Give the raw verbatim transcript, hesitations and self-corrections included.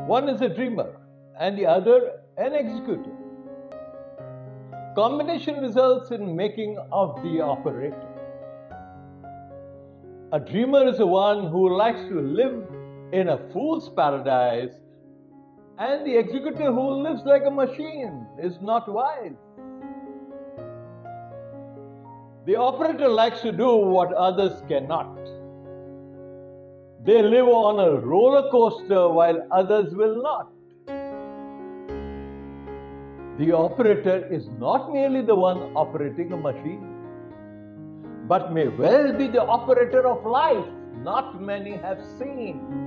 One is a dreamer and the other an executor. Combination results in making of the operator. A dreamer is the one who likes to live in a fool's paradise, and the executor who lives like a machine is not wise. The operator likes to do what others cannot. They live on a roller coaster while others will not. The operator is not merely the one operating a machine, but may well be the operator of life not many have seen.